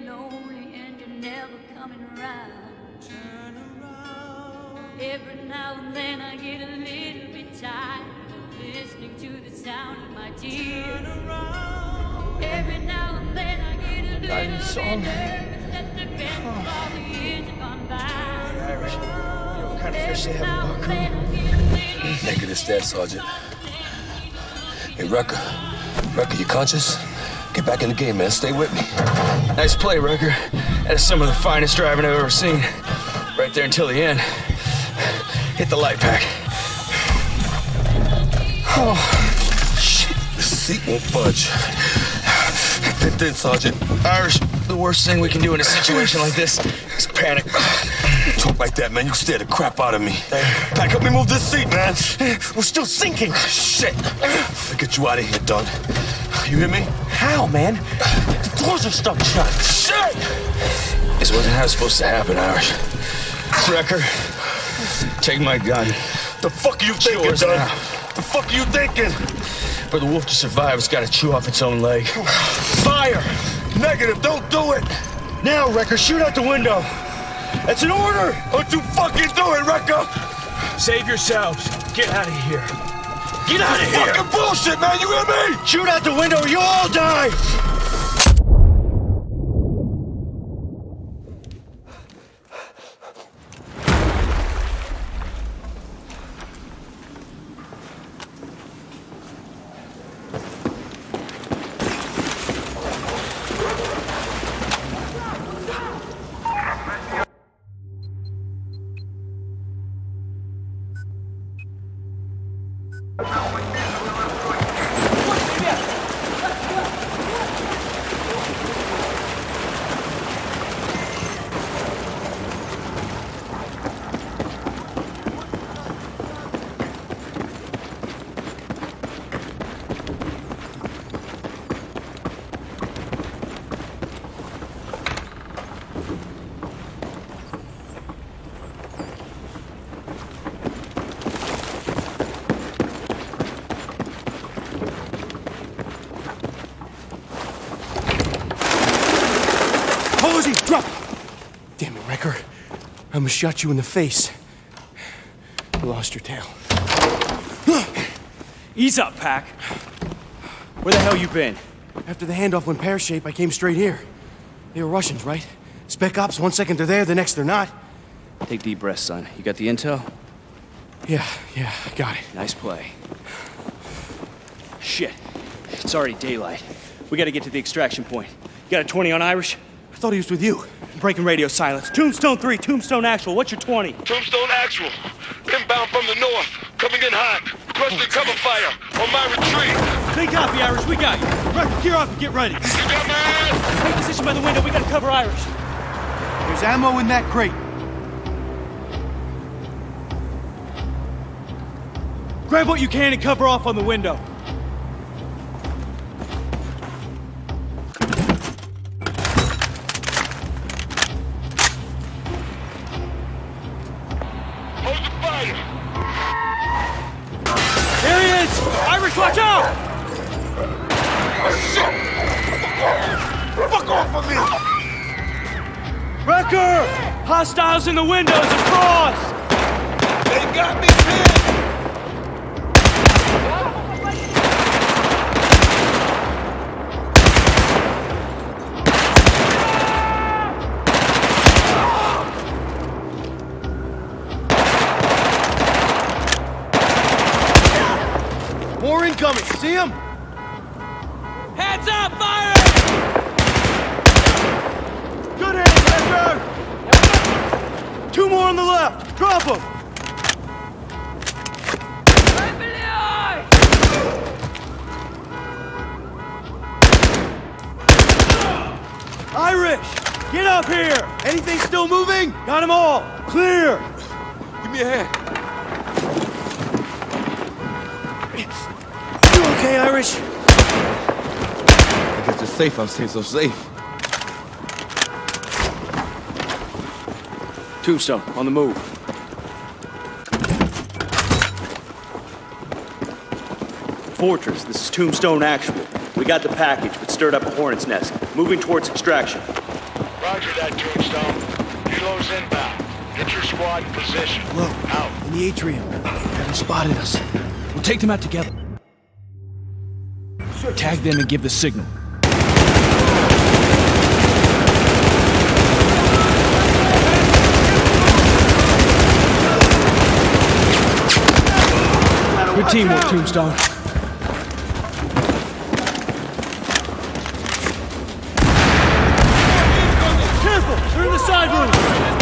lonely and you're never coming around. Turn around. Every now and then I get a little bit tired of listening to the sound of my tears. Turn around. Every now and then I get a little bit nervous that the best of all the years have gone by. Irish, you know what kind of fish they have in Baku? Negative stat, Sergeant. Hey, Rucker, you conscious? Get back in the game, man. Stay with me. Nice play, Rucker. That is some of the finest driving I've ever seen. Right there until the end. Hit the light pack. Oh, shit. The seat won't budge. And then, Sergeant. Irish, the worst thing we can do in a situation like this is panic. Talk like that, man. You scare the crap out of me. Pack, help me move this seat, man. We're still sinking. Shit. I'll get you out of here, Dunn. You hear me? How, man? The doors are stuck shut. Shit! This wasn't how it's supposed to happen, Irish. Wrecker, take my gun. The fuck are you thinking, Dunn? The fuck are you thinking? For the wolf to survive, it's got to chew off its own leg. Fire! Negative, don't do it! Now, Wrecker, shoot out the window. That's an order! Don't you fucking do it, Wrecker! Save yourselves. Get out of here. Get out of here! Fucking bullshit, man! You hear me? Shoot out the window or you'll all die! Drop! Damn it, Wrecker. I almost shot you in the face. You lost your tail. Ease up, Pack. Where the hell you been? After the handoff went pear-shaped, I came straight here. They were Russians, right? Spec ops, 1 second they're there, the next they're not. Take deep breaths, son. You got the intel? Yeah, I got it. Nice play. Shit. It's already daylight. We gotta get to the extraction point. You got a 20 on Irish? I thought he was with you. Breaking radio silence. Tombstone 3, Tombstone Actual. What's your 20? Tombstone Actual. Inbound from the north. Coming in hot. Requesting cover fire on my retreat. Big copy, Irish. We got you. Wrecker, gear up and get ready. You got my ass? Take position by the window. We gotta cover Irish. There's ammo in that crate. Grab what you can and cover off on the window. There he is! Irish, watch out! Shit! Fuck off of me! Wrecker! Hostiles in the windows across! They got me pinned! More incoming, see him? Heads up, fire! Good hand, Wrecker! 2 more on the left, drop them! Irish, get up here! Anything still moving? Got them all, clear! Give me a hand. You okay, Irish? I guess it's safe, I'm staying so safe. Tombstone, on the move. Fortress, this is Tombstone Actual. We got the package, but stirred up a hornet's nest. Moving towards extraction. Roger that, Tombstone. Kilo's inbound. Get your squad in position. Look, Out. in the atrium. They haven't spotted us. We'll take them out together. Tag them and give the signal. Good teamwork, Tombstone. Careful! They're in the side room!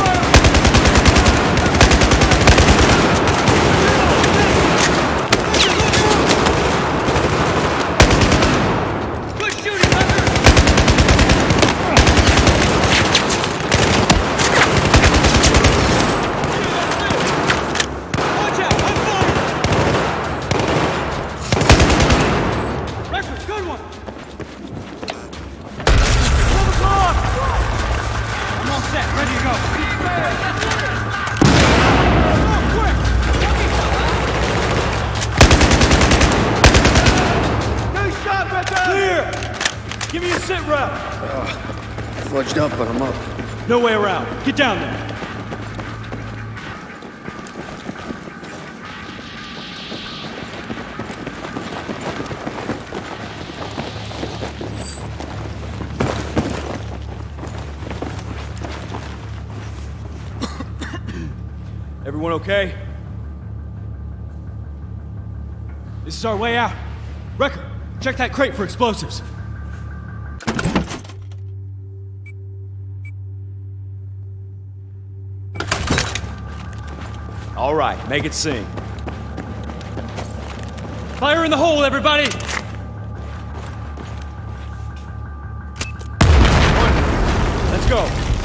Give me a sit rep! Fudged up, but I'm up. No way around. Get down there. Everyone okay? This is our way out. Wrecker, check that crate for explosives. All right, make it sing. Fire in the hole, everybody! Let's go.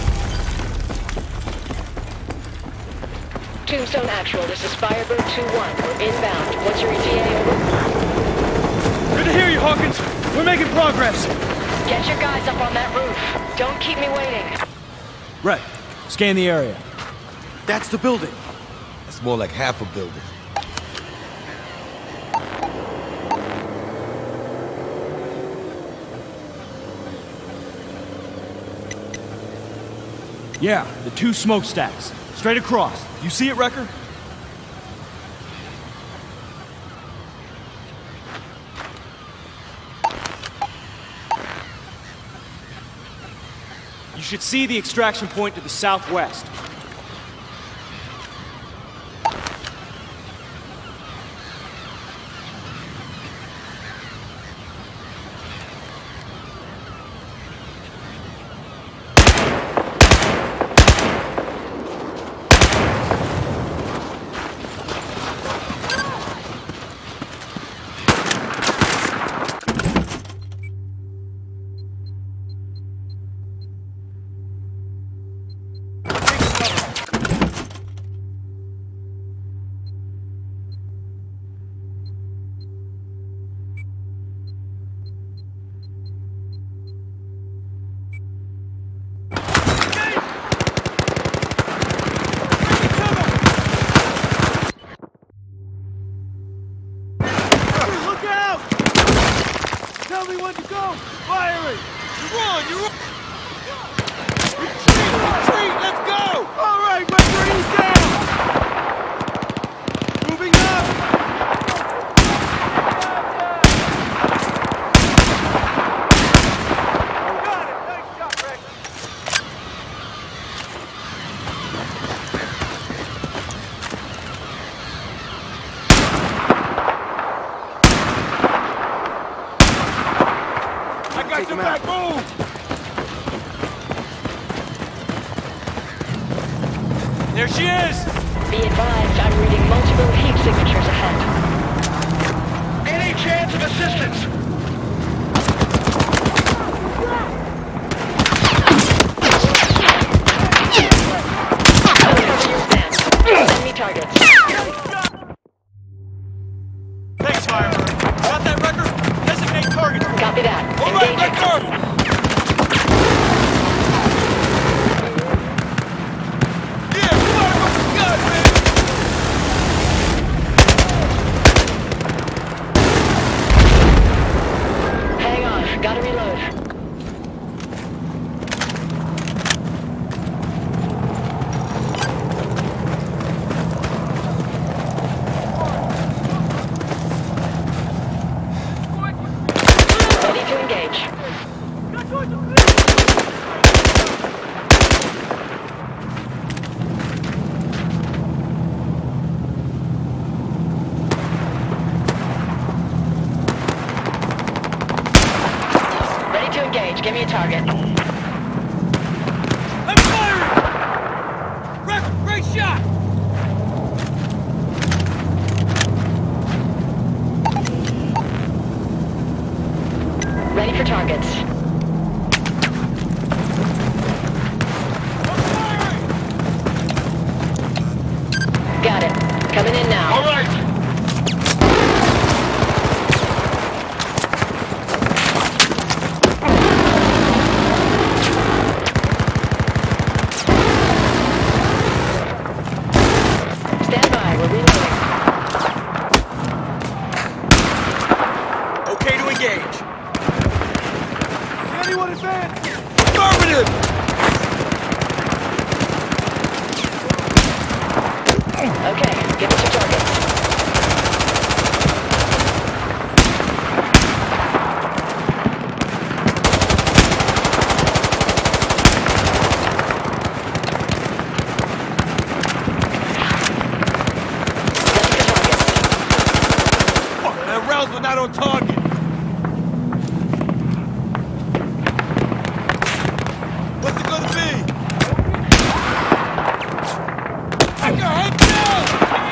Tombstone Actual, this is Firebird 2-1. We're inbound. What's your ETA, over? Good to hear you, Hawkins. We're making progress. Get your guys up on that roof. Don't keep me waiting. Right. Scan the area. That's the building. That's more like half a building. Yeah, the two smokestacks. Straight across. You see it, Wrecker? You should see the extraction point to the southwest. Tell me when to go! Firing! You're on! You're on! Retreat! Let's go! All right, Wrecker, he's down! Moving up! Got it! Nice shot, Wrecker! Got your back, move! There she is! Be advised, I'm reading multiple heat signatures ahead. Any chance of assistance? I'll cover your stand. Send me targets. Thanks, Firebird. Got that, Wrecker? Designate target. Copy that. All right, Engaging. let's go! Hang on. Gotta reload. engage. Give me a target. I'm firing! Record, great shot! Ready for targets. I'm firing! Got it. Coming in now. All right. Stand by. We're reloading. Okay to engage. Anyone advance? Affirmative! Okay, give us your targets. Fuck, that rounds were not on target. What's it gonna be? Head down!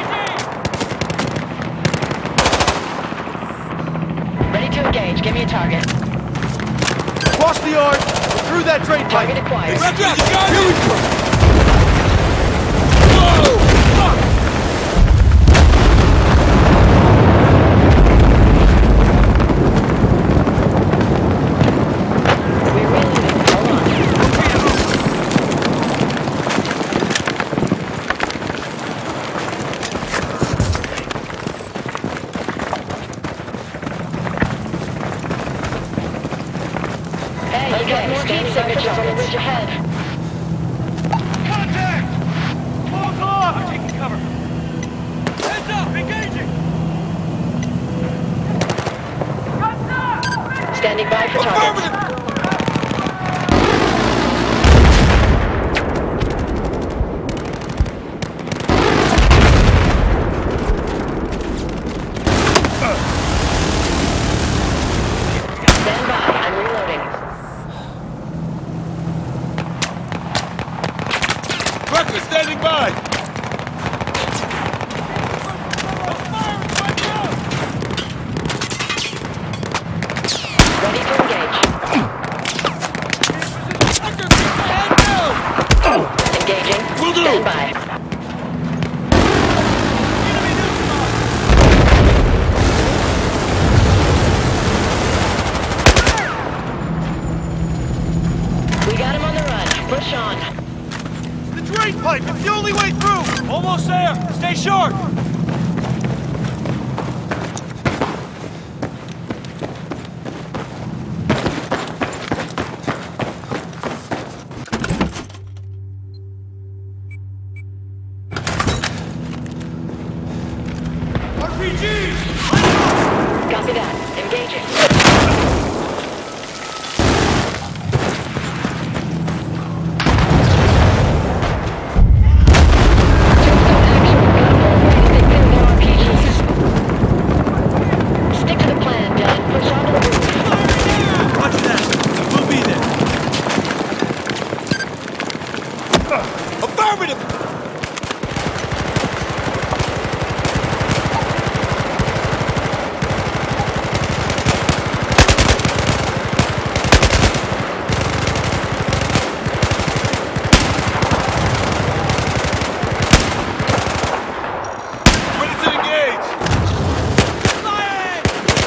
Ready to engage. Give me a target. Cross the yard. Through that drain pipe. Target acquired. Here we go! We're reloading. Hold on. Hey, you got more heat signatures on the ridge ahead. Contact! Hold on! I'm taking cover. Heads up! Engaging! Standing by for targets. Affirmative! Stand by. I'm reloading. Record standing by! Ready to engage. Engaging. Will do. Stand by. We got him on the run. Push on. The drain pipe! It's the only way through! Almost there! Stay sharp! RPGs! Copy that. Engaging. Stick to the plan, Dylan. Push on to the roof. Roger that! We'll be there! Affirmative! Ready to engage! Fire!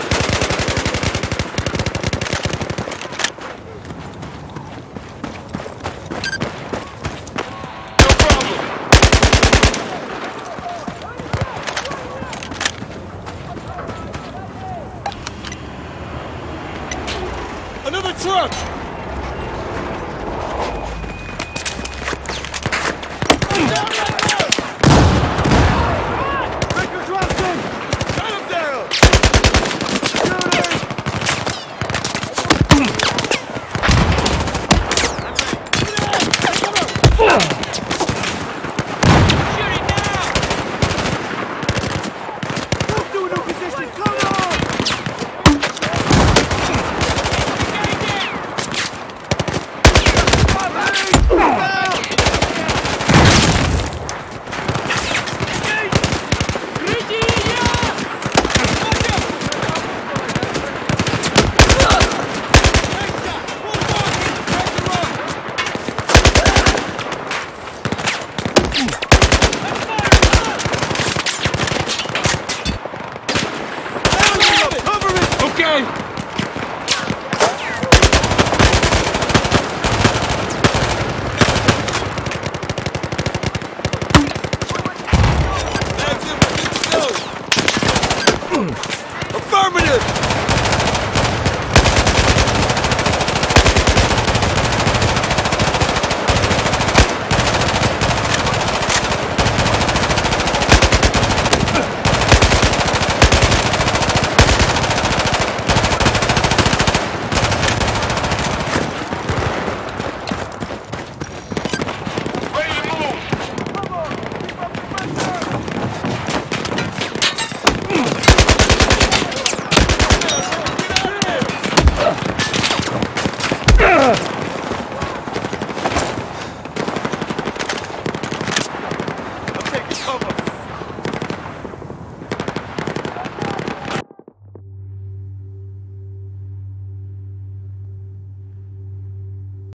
No problem! Another truck! Record drops in! Cut him down! Shooting now! Move to a new position. Come on. Affirmative!